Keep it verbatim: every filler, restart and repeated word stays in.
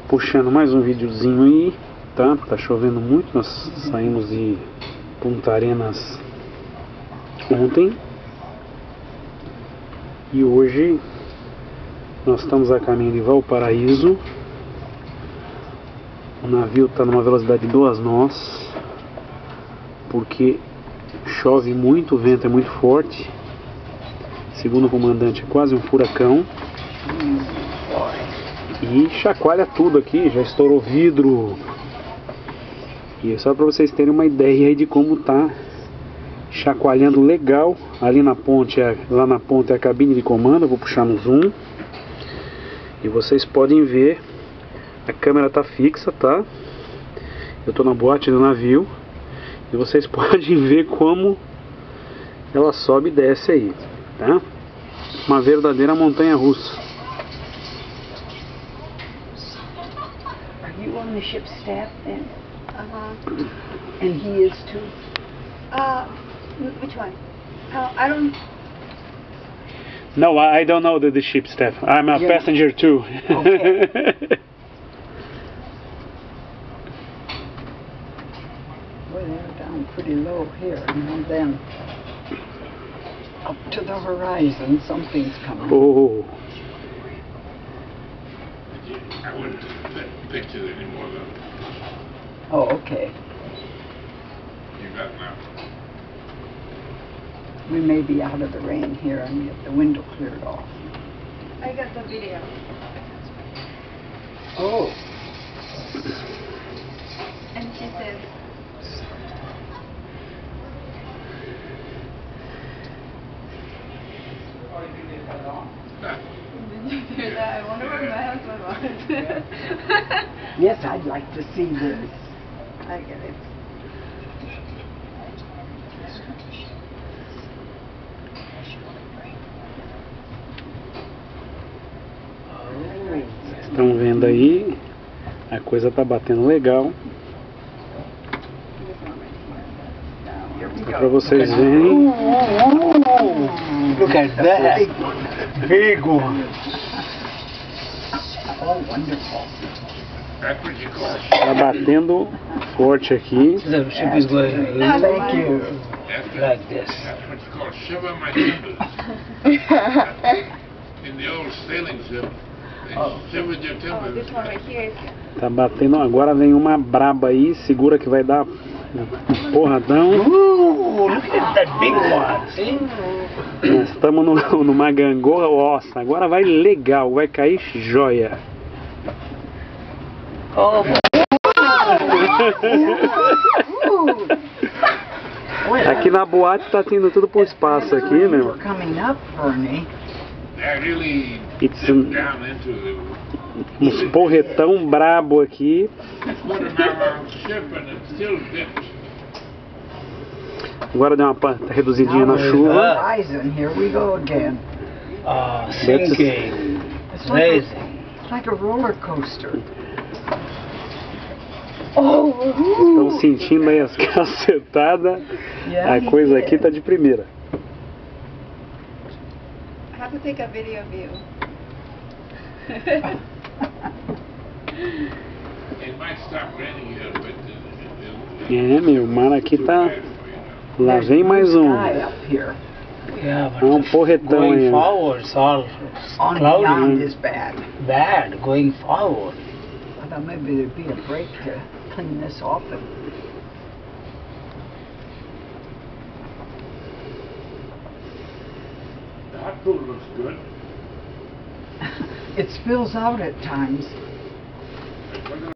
puxando mais um videozinho aí, tá? Tá chovendo muito, nós saímos de Punta Arenas ontem e hoje nós estamos a caminho de Valparaíso. O navio está numa velocidade de duas nós porque chove muito, o vento é muito forte. Segundo o comandante, é quase um furacão. E chacoalha tudo aqui, já estourou vidro. E é só para vocês terem uma ideia aí de como tá chacoalhando legal. Ali na ponte, lá na ponta é a cabine de comando, eu vou puxar no zoom. E vocês podem ver, a câmera tá fixa, tá? Eu tô na boate do navio. E vocês podem ver como ela sobe e desce aí, tá? Uma verdadeira montanha russa. Are you on the ship's staff then? Uh-huh. And he is too? Uh, which one? Uh, I don't... No, I don't know the, the ship staff. I'm a Yeah. passenger too. Okay. Well, they're down pretty low here, and then up to the horizon, something's coming. Oh. I wouldn't fix it anymore though. Oh, okay. You got now. We may be out of the rain here and get the window cleared off. I got the video. Oh. And she said... Did you hear that? I wonder where my husband was. Yes, I'd like to see this. I get it. Estão vendo aí? A coisa tá batendo legal. Só pra vocês verem. Look at that. Big one. Oh, wonderful. That's what you call a Tá batendo forte aqui. The ship is going Thank you. That's like this. That's what you call shiver my timbers. In the old sailing ship, they shivered your Oh, timbers. this one right here is... Tá batendo. Agora vem uma braba aí. Segura que vai dar um porradão. Ooh, look at that big one, see? Nós estamos no, numa gangorra. Nossa, agora vai legal. Vai cair joia. Oh, Aqui na boate tá tendo tudo por espaço aqui, meu. We're coming up, Bernie. They really It's dip um- down into the Uns porretão brabo aqui. quarter mile long ship and it still dips. Agora deu uma pa- tá reduzidinha na Now we're chuva. horizon, here we go again. uh, sinking. It's like, a, Amazing. it's like a roller coaster. Oh, Estão sentindo aí as cacetadas. yeah, A coisa aqui yeah. tá de primeira. I have to take a video of you. It might stop raining here, but it, it, É, meu, o mar aqui tá. it, you know. Lá vem mais um. Sky up here. Yeah, É um but porretão going aí. forward, it's all On cloudy. beyond is bad. Bad going forward. I thought maybe there'd be a break to clean this off. And The hot pool looks good. it spills out at times.